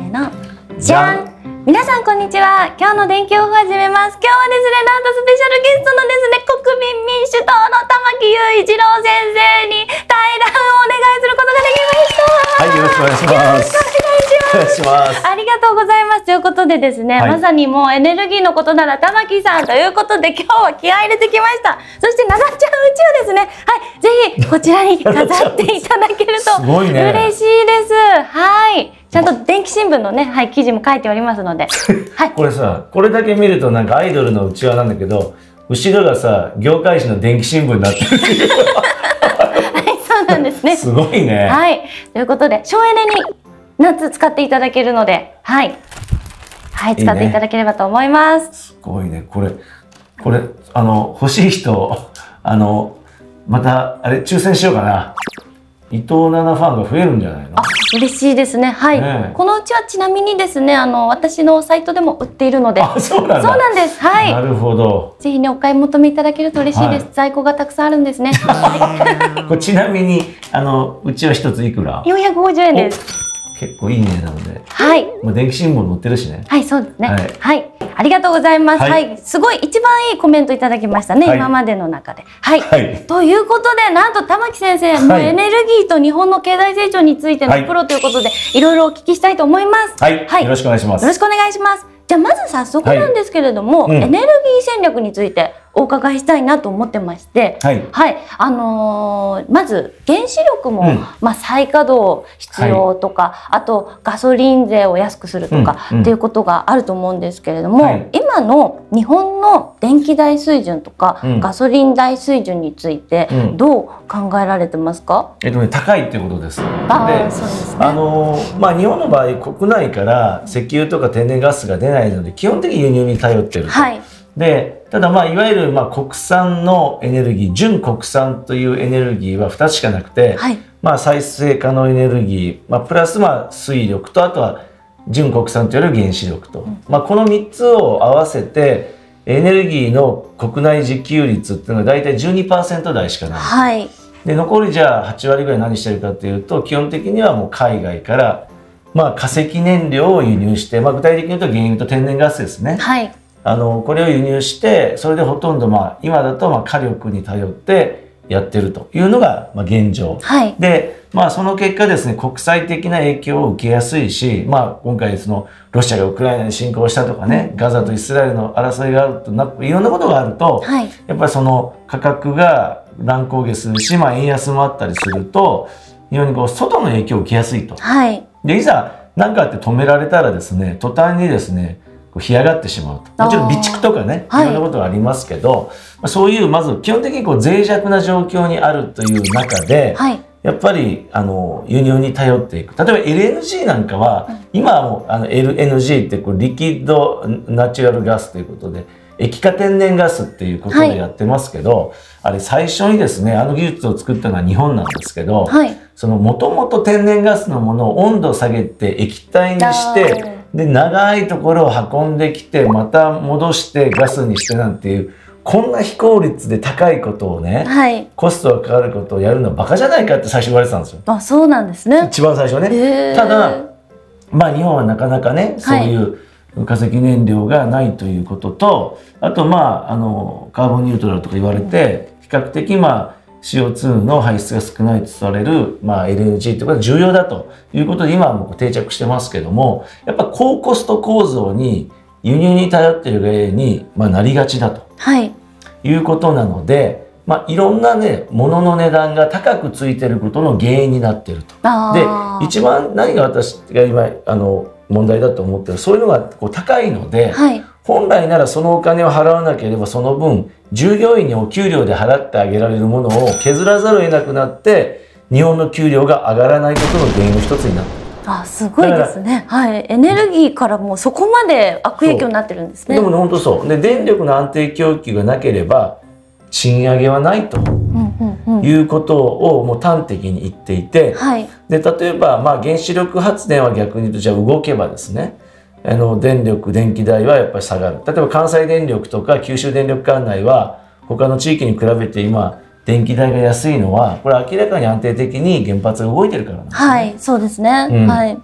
ーの、じゃん。皆さんこんにちは。今日の電気オフ始めます。今日はですね、なんとスペシャルゲストのですね、国民民主党の玉木雄一郎先生に対談をお願いすることができました。 はい、よろしくお願いします。お願いします。 ありがとうございます。ということでですね、まさにもうエネルギーのことなら玉木さんということで今日は気合い入れてきました。そしてななちゃん宇宙ですね。はい、ぜひこちらに飾っていただけると嬉しいです。はい。ちゃんと電気新聞のね、はい、記事も書いておりますので。はい。 これさ、これだけ見るとなんかアイドルのうちわなんだけど、後ろがさ、業界紙の電気新聞になってるっていう。 はい、そうなんですね。 すごいね。 はい。ということで、省エネに夏使っていただけるので、はい。はい、使っていただければと思います。 すごいね。これ、欲しい人、また、あれ、抽選しようかな。伊藤奈々ファンが増えるんじゃないの？ 嬉しいですね。はい。このうちはちなみにですね、私のサイトでも売っているので。 あ、そうなんだ。 そうなんです。はい。 なるほど。 ぜひね、お買い求めいただけると嬉しいです。在庫がたくさんあるんですね。 これちなみに、うちは一ついくら ？450円です。 結構いいねなので。 はい。 もう電気新聞載ってるしね。 はい、そうですね。はい。ありがとうございます。はい。すごい一番いいコメントいただきましたね。今までの中で。はい。ということで、なんと玉木先生、もうエネルギーと日本の経済成長についてのプロということで、いろいろお聞きしたいと思います。 はい。よろしくお願いします。 よろしくお願いします。じゃあまず早速なんですけれども、エネルギー戦略についてお伺いしたいなと思ってまして、はい、まず原子力も、再稼働必要とか、あとガソリン税を安くするとかっていうことがあると思うんですけれども、今の日本の電気代水準とか、ガソリン代水準についてどう考えられてますか？ 高いっていうことです。で、 そうですね。 日本の場合国内から石油とか天然ガスが出ないので基本的に輸入に頼ってると。はい、でただいわゆる国産のエネルギー、純国産というエネルギーは2つしかなくて、はい、再生可能エネルギー、プラス水力と、あとは純国産といわれる原子力と、この3つを合わせてエネルギーの国内自給率っていうのは大体 12% 台しかない。はい、で残りじゃあ8割ぐらい何してるかというと、基本的にはもう海外から化石燃料を輸入して、具体的に言うと原油と天然ガスですね。はい、これを輸入して、それでほとんど今だと火力に頼ってやってるというのが現状。はい、でその結果ですね、国際的な影響を受けやすいし、今回ロシアがウクライナに侵攻したとかね、ガザとイスラエルの争いがあるといろんなことがあると、はい、やっぱりその価格が乱高下するし、円安もあったりすると非常に外の影響を受けやすいと。はい、でいざ何かあって止められたらですね、途端にですね干上がってしまうと。もちろん備蓄とかね、いろんなことがありますけど、そういうまず基本的に脆弱な状況にあるという中で、はい、やっぱり輸入に頼っていく。例えば LNG なんかは、今はもうLNG ってリキッドナチュラルガスということで液化天然ガスっていうことでやってますけど、あれ最初にですね技術を作ったのは日本なんですけど、もともと天然ガスのものを温度を下げて液体にして、で長いところを運んできてまた戻してガスにしてなんていう、こんな非効率で高いことをね、はい、コストがかかることをやるのはバカじゃないかって最初言われてたんですよ。 あ、そうなんですね。 一番最初ね。ただ日本はなかなかね、そういう化石燃料がないということと、あとカーボンニュートラルとか言われて、比較的CO2 の排出が少ないとされる、LNG ということが重要だということで今はもう定着してますけども、やっぱ高コスト構造に輸入に頼っているがゆえに、なりがちだと、はい、いうことなので、いろんなね物の値段が高くついていることの原因になっていると。で一番何が私が今問題だと思ってる、そういうのが高いので、はい、本来ならそのお金を払わなければその分従業員にお給料で払ってあげられるものを削らざるを得なくなって日本の給料が上がらないことの原因の一つになっている。 あ、すごいですね。はい、エネルギーからもうそこまで悪影響になってるんですね。 でも本当そうで、電力の安定供給がなければ賃上げはないということをもう端的に言っていて、はい、で例えば原子力発電は逆に言うとじゃあ動けばですね、電気代はやっぱり下がる。例えば関西電力とか九州電力管内は他の地域に比べて今電気代が安いのはこれ明らかに安定的に原発が動いてるからなんですね。 はい、そうですね。はい。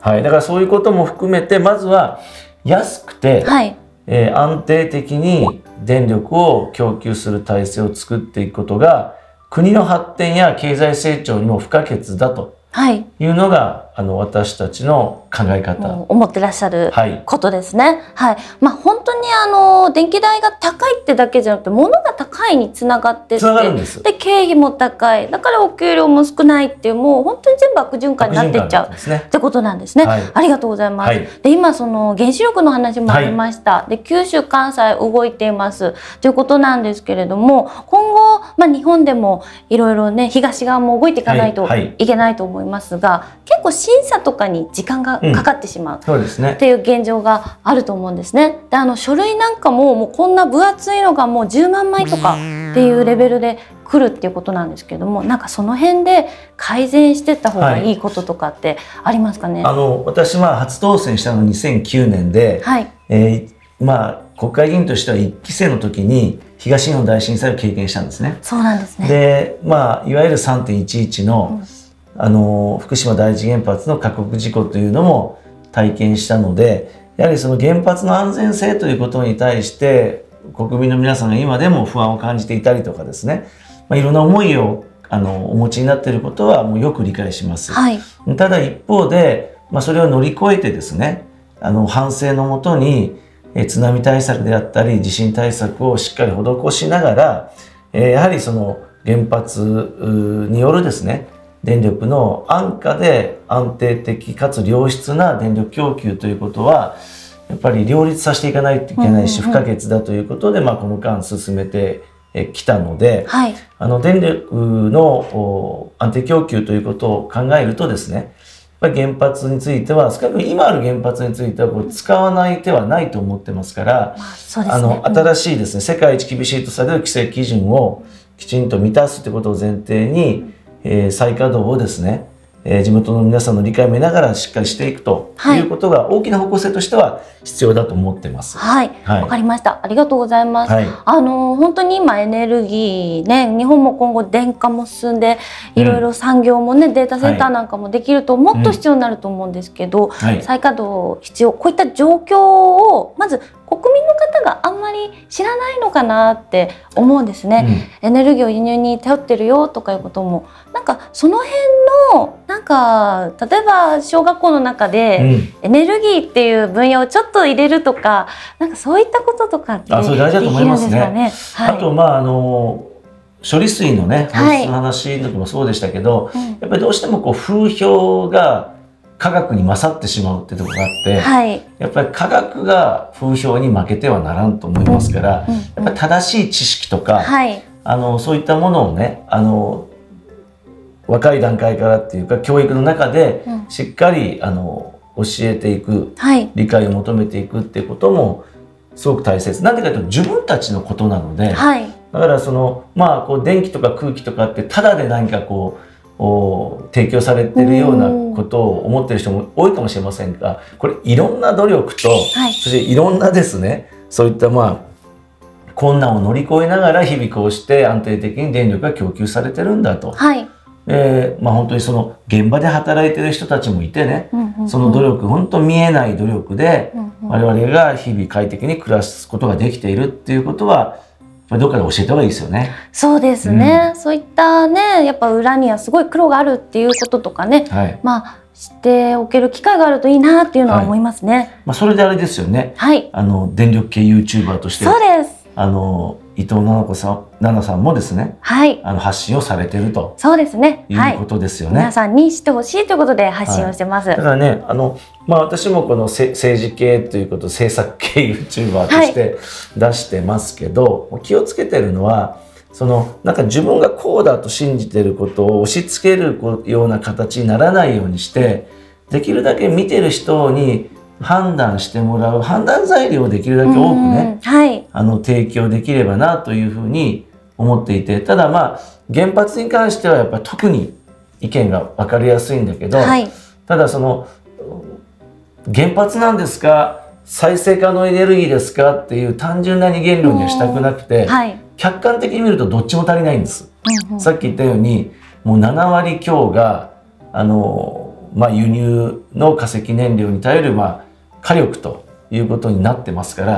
はい、だからそういうことも含めてまずは安くて、はい、安定的に電力を供給する体制を作っていくことが国の発展や経済成長にも不可欠だというのが、私たちの考え方。 思ってらっしゃることですね。はい。まあ本当に電気代が高いってだけじゃなくて、物が高いにつながってって、で経費も高い、だからお給料も少ないっていう、もう本当に全部悪循環になっていっちゃうってことなんですね。ありがとうございます。で今その原子力の話もありました。で九州関西動いていますということなんですけれども、今後日本でもいろいろね東側も動いていかないといけないと思いますが、結構審査とかに時間がかかってしまうっていう現状があると思うんですね。で書類なんかもうこんな分厚いのがもう10万枚とかっていうレベルで来るっていうことなんですけども、なんかその辺で改善していった方がいいこととかってありますかね。 私は初当選したの2009年で、はい、国会議員としては1期生の時に東日本大震災を経験したんですね。 そうなんですね。 でいわゆる 3.11 の、福島第一原発の過酷事故というのも体験したので、やはりその原発の安全性ということに対して国民の皆さんが今でも不安を感じていたりとかですね、いろんな思いをお持ちになっていることはもうよく理解します。はい、ただ一方で、それを乗り越えてですね、反省のもとに津波対策であったり地震対策をしっかり施しながら、やはりその原発によるですね電力の安価で安定的かつ良質な電力供給ということはやっぱり両立させていかないといけないし不可欠だということで、この間進めてきたので、はい、電力の安定供給ということを考えるとですね、やっぱり原発については少なくとも今ある原発については使わない手はないと思ってますから、新しいですね世界一厳しいとされる規制基準をきちんと満たすということを前提に再稼働をですね、地元の皆さんの理解を得ながらしっかりしていくということが大きな方向性としては必要だと思ってます。 はい、わかりました。ありがとうございます。はい、本当に今エネルギーね、日本も今後電化も進んでいろいろ産業もね、データセンターなんかもできるともっと必要になると思うんですけど、再稼働必要、こういった状況をまず国民の方があんまり知らないのかなって思うんですね。エネルギーを輸入に頼ってるよとかいうこともなんかその辺のなんか例えば小学校の中でエネルギーっていう分野をちょっと入れるとか、なんかそういったこととかってできるんですかね。あと処理水のね放出の話の時もそうでしたけど、やっぱりどうしても風評が科学に勝ってしまうってところがあって、はい、やっぱり科学が風評に負けてはならんと思いますから、やっぱり正しい知識とか、はい、そういったものをね若い段階からっていうか教育の中でしっかり教えていく、はい、理解を求めていくっていうこともすごく大切。なんでかというと自分たちのことなので、はい、だから電気とか空気とかってただで何か提供されてるようなことを思ってる人も多いかもしれませんが、これいろんな努力と、はい、そしていろんなですねそういった困難を乗り越えながら日々こうして安定的に電力が供給されてるんだと。はい、本当にその現場で働いてる人たちもいてね、その努力本当見えない努力で我々が日々快適に暮らすことができているっていうことはどっかで教えた方がいいですよね。 そうですね。そういったね、やっぱ裏にはすごい苦労があるっていうこととかね、はい、知っておける機会があるといいなっていうのは思いますね。 はい、それであれですよね。はい。電力系 YouTuber として。 そうです。 伊藤奈々さんもですね、はい、発信をされてると。 そうですね。 いうことですよね。 皆さんに知ってほしいということで発信をしてます。 だからね、私もこの政治系ということ政策系 YouTuber として出してますけど、はい、気をつけてるのはなんか自分がこうだと信じてることを押し付けるような形にならないようにして、できるだけ見てる人に判断してもらう判断材料をできるだけ多くね、はい、提供できればなというふうに思っていて、ただ原発に関してはやっぱり特に意見が分かりやすいんだけど、はい、ただ原発なんですか再生可能エネルギーですかっていう単純な二元論にはしたくなくて、はい、客観的に見るとどっちも足りないんです。さっき言ったようにもう7割強が輸入の化石燃料に頼る、火力ということになってますから、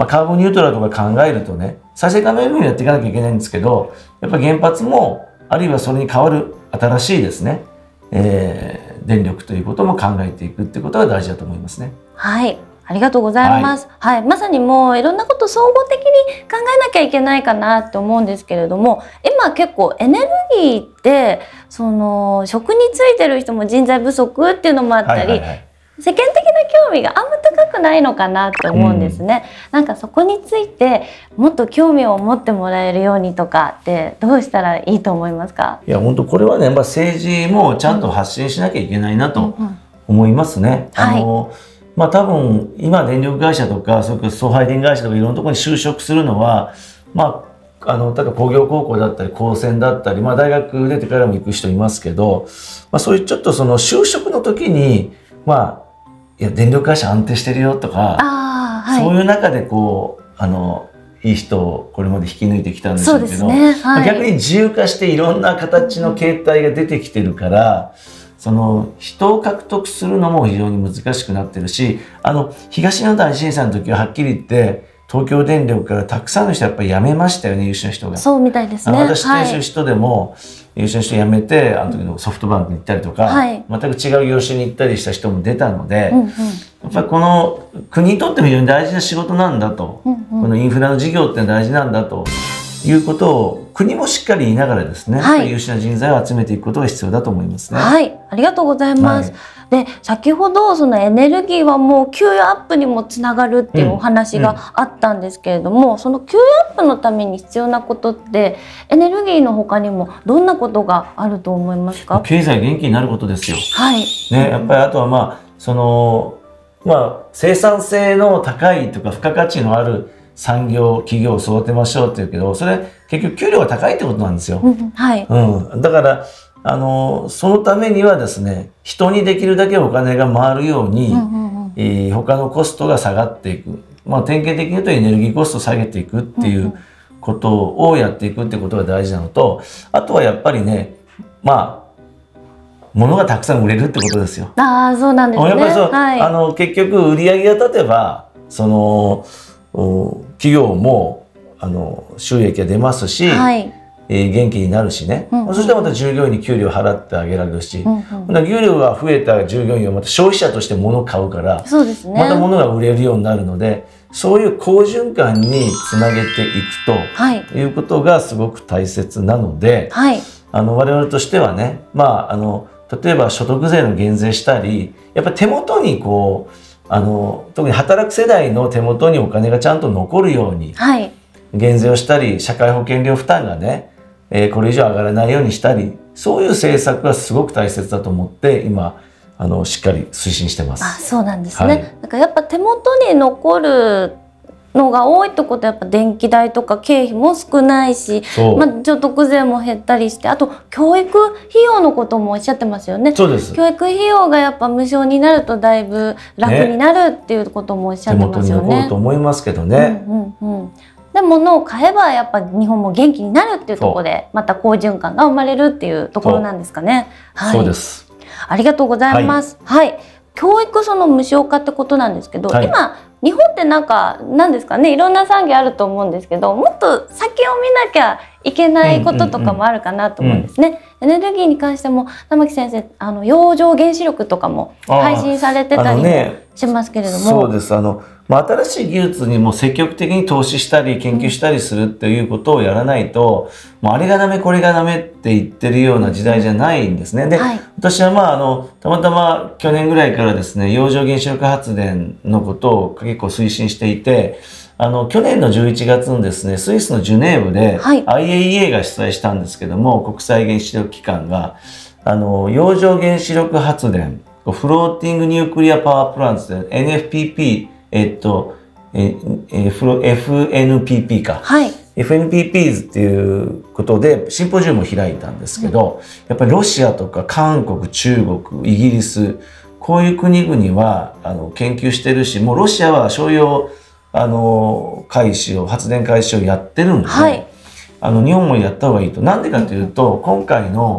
カーボンニュートラルとか考えるとね、再生可能エネルギーやっていかなきゃいけないんですけど、やっぱり原発も、あるいはそれに代わる新しいですね、電力ということも考えていくっていうことが大事だと思いますね。 はい。ありがとうございます。はい、まさにもういろんなこと総合的に考えなきゃいけないかなって思うんですけれども、今結構エネルギーってその職についてる人も人材不足っていうのもあったり、世間的な興味があんま高くないのかなって思うんですね。なんかそこについてもっと興味を持ってもらえるようにとかってどうしたらいいと思いますか？ いや本当これはね、政治もちゃんと発信しなきゃいけないなと思いますね。多分今電力会社とかそれから送配電会社とかいろんなところに就職するのは例えば工業高校だったり高専だったり、大学出てからも行く人いますけど、そういうちょっとその就職の時にいや電力会社安定してるよとか、そういう中でいい人をこれまで引き抜いてきたんでしょうけど、逆に自由化していろんな形の形態が出てきてるから、その人を獲得するのも非常に難しくなってるし、東日本大震災の時ははっきり言って東京電力からたくさんの人やっぱり辞めましたよね、優秀な人が。 そうみたいですね。 私という人でも、優秀な人辞めてあの時のソフトバンクに行ったりとか、全く違う業種に行ったりした人も出たので、やっぱりこの国にとっても非常に大事な仕事なんだと、このインフラの事業って大事なんだということを国もしっかり言いながらですね、優秀な人材を集めていくことが必要だと思いますね。 はい、ありがとうございます。で、先ほどそのエネルギーはもう給与アップにもつながるっていうお話があったんですけれども、その給与アップのために必要なことってエネルギーの他にもどんなことがあると思いますか？ 経済元気になることですよ。 はいね、やっぱりあとは生産性の高いとか付加価値のある産業企業を育てましょうっていうけど、それ結局給料が高いってことなんですよ。だからそのためにはですね、人にできるだけお金が回るように、他のコストが下がっていく、典型的に言うとエネルギーコストを下げていくっていうことをやっていくっていうことが大事なのと、あとはやっぱりね、物がたくさん売れるってことですよ。 そうなんですね。 やっぱりそう、結局売り上げが立てばその企業も収益が出ますし、元気になるしね、そしてまた従業員に給料払ってあげられるし、給料が増えた従業員はまた消費者として物を買うから、また物が売れるようになるので、そういう好循環につなげていくということがすごく大切なので、我々としてはね、例えば所得税の減税したり、やっぱり手元に特に働く世代の手元にお金がちゃんと残るように減税をしたり、社会保険料負担がね、これ以上上がらないようにしたり、そういう政策がすごく大切だと思って今しっかり推進してます。 そうなんですね。だからやっぱ手元に残るのが多いってことはやっぱ電気代とか経費も少ないし、所得税も減ったりして、あと教育費用のこともおっしゃってますよね。 そうです。 教育費用がやっぱ無償になるとだいぶ楽になるっていうこともおっしゃってますよね。 手元に残ると思いますけどね。 で物を買えばやっぱ日本も元気になるっていうところでまた好循環が生まれるっていうところなんですかね。 そうです。 ありがとうございます。教育その無償化ってことなんですけど、今日本ってなんですかね、いろんな産業あると思うんですけど、もっと先を見なきゃいけないこととかもあるかなと思うんですね。エネルギーに関しても玉木先生洋上原子力とかも配信されてたりもしますけれども、 そうです。新しい技術にも積極的に投資したり研究したりするっていうことをやらないと、あれがダメこれがダメって言ってるような時代じゃないんですね。で、私はたまたま去年ぐらいからですね、洋上原子力発電のことを結構推進していて、去年の11月にですね、スイスのジュネーブで IAEA が主催したんですけども、国際原子力機関が洋上原子力発電フローティングニュークリアパワープランツで NFPP FNPP か。FNPPs っていうことでシンポジウムを開いたんですけど、やっぱりロシアとか韓国、中国、イギリス、こういう国々は研究してるし、もうロシアは商用発電開始をやってるんで、日本もやった方がいいと。なんでかというと、今回の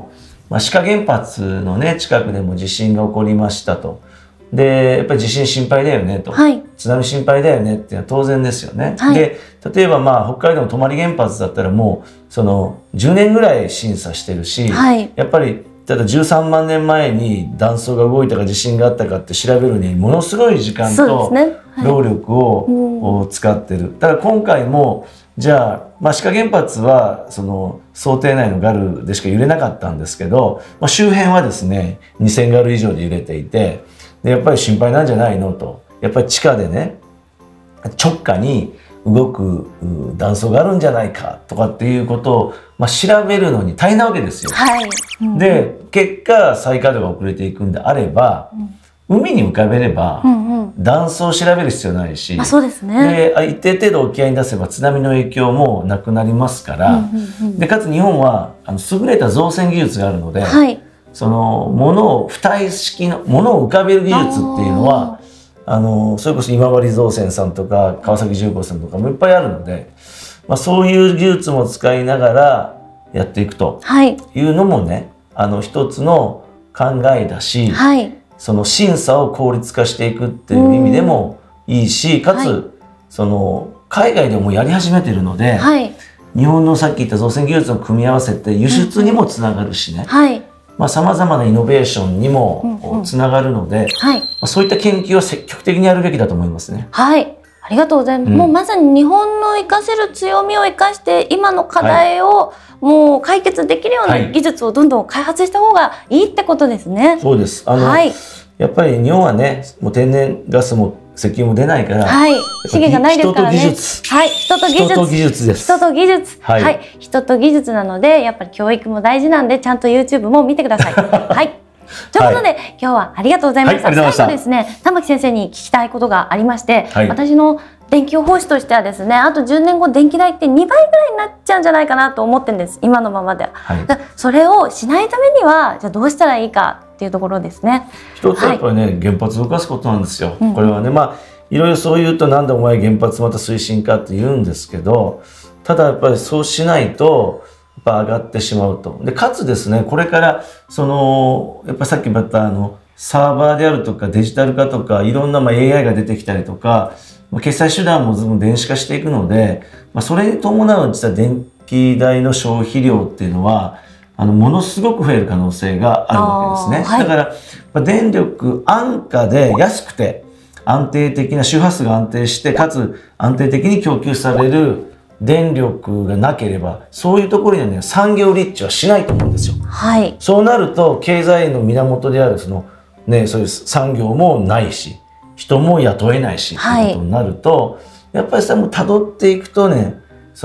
志賀原発のね、近くでも地震が起こりましたと。で、やっぱり地震心配だよねと。はい、津波心配だよねっていうのは当然ですよね。はい、で、例えば北海道の泊原発だったらもう、10年ぐらい審査してるし、はい、やっぱり、ただ13万年前に断層が動いたか地震があったかって調べるにものすごい時間と労力を使ってる。だから今回もじゃあ、志賀原発は想定内のガルでしか揺れなかったんですけど、周辺はですね2000ガル以上で揺れていて、でやっぱり心配なんじゃないのと、やっぱり地下でね直下に動く断層があるんじゃないかとかっていうことを、調べるのに大変なわけですよ。はい、で結果再稼働が遅れていくんであれば、海に浮かべれば、断層を調べる必要ないし、 そうですね。 で一定程度沖合に出せば津波の影響もなくなりますから、でかつ日本は優れた造船技術があるので、はい、物を浮体式の物を浮かべる技術っていうのはそれこそ今治造船さんとか川崎重工さんとかもいっぱいあるので、そういう技術も使いながらやっていくというのもね、一つの考えだし、はい、審査を効率化していくっていう意味でもいいし、かつ、はい、海外でもやり始めてるので、はい、日本のさっき言った造船技術を組み合わせて輸出にもつながるしね、さまざまなイノベーションにもつながるので、そういった研究は積極的にやるべきだと思いますね。 はい、ありがとうございます。もうまさに日本の活かせる強みを生かして今の課題をもう解決できるような技術をどんどん開発した方がいいってことですね。 そうです。やっぱり日本はね、もう天然ガスも石油も出ないから、はい、 資源がないですからね。 人と技術。 はい、人と技術です。人と技術。はい、人と技術なので、やっぱり教育も大事なんで、ちゃんと YouTube も見てください。はい。ということで、今日はありがとうございました。最後ですね、玉木先生に聞きたいことがありまして、私の電気予報士としてはですね、あと10年後電気代って2倍ぐらいになっちゃうんじゃないかなと思ってるんです、今のままでは。それをしないためには、じゃあどうしたらいいかっていうところですね。 一つはやっぱりね、原発を動かすことなんですよ。これはね、いろいろそう言うと、なんでお前原発また推進かって言うんですけど、ただやっぱりそうしないと、やっぱ上がってしまうと。で、かつですね、これから、やっぱさっきも言ったサーバーであるとかデジタル化とか、いろんなAI が出てきたりとか、決済手段もずいぶん電子化していくので、それに伴う実は電気代の消費量っていうのは、ものすごく増える可能性があるわけですね。だから、電力安価で安くて、安定的な周波数が安定して、かつ安定的に供給される電力がなければ、そういうところにはね、産業立地はしないと思うんですよ。はい。そうなると、経済の源であるそういう産業もないし、人も雇えないし、っていうことになると、やっぱりさ、もう辿っていくとね、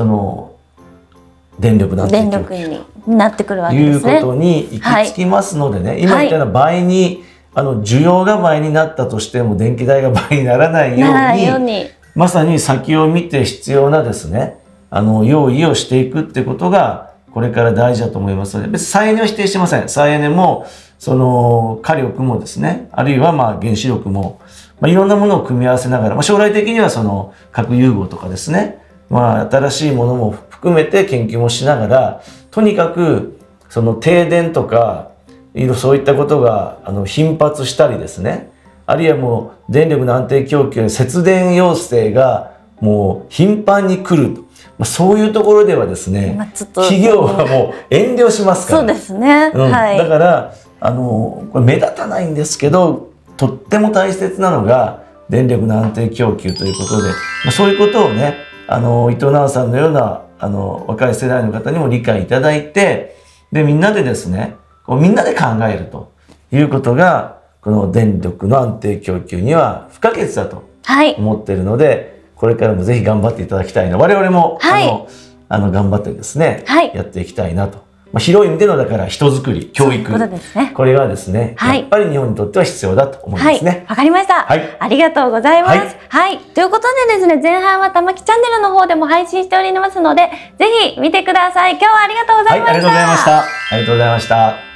電力なんて電力になってくるわけですね。 いうことに行き着きますのでね、今言ったような倍に、需要が倍になったとしても電気代が倍にならないように、まさに先を見て必要なですね、用意をしていくってことが、これから大事だと思いますので、別に再エネは否定してません。再エネも、火力もですね、あるいは原子力も、いろんなものを組み合わせながら、将来的には核融合とかですね、新しいものも含めて研究もしながら、とにかく、停電とか、そういったことが頻発したりですね、あるいはもう電力の安定供給、節電要請がもう頻繁に来ると。そういうところではですね、企業はもう遠慮しますから。 そうですね。 だから、これ目立たないんですけど、とっても大切なのが電力の安定供給ということで、そういうことをね、伊藤直さんのような若い世代の方にも理解いただいて、で、みんなでですね、みんなで考えるということが、この電力の安定供給には不可欠だと思っているので、これからもぜひ頑張っていただきたいな。我々も、頑張ってですね、やっていきたいなと。広い意味での、だから人づくり、教育。これがですね、やっぱり日本にとっては必要だと思いますね。 わかりました。ありがとうございます。はい。ということでですね、前半は玉木チャンネルの方でも配信しておりますので、ぜひ見てください。今日はありがとうございました。 ありがとうございました。ありがとうございました。